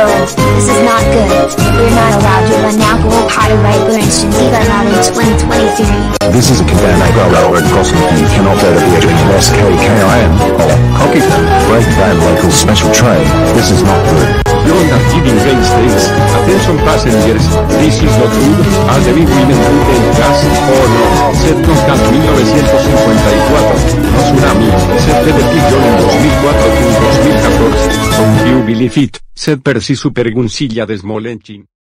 world, this is not good. We're not allowed to run alcohol copyright Gurinchen not in 2023. This is a Cabana Grower and Gossip. You cannot let it be drinking SKKIN, or Cockington, Break Van Local Special Tray. This is not good. You're not giving rain states. Attention passengers, this is not good. Are the big women put in gas? Oh no, Seth Concat 1954. No tsunami, Seth de Pigeon en 2004-2014. Don't you believe it? Seth Percy Super Gunsilla de Smolensk.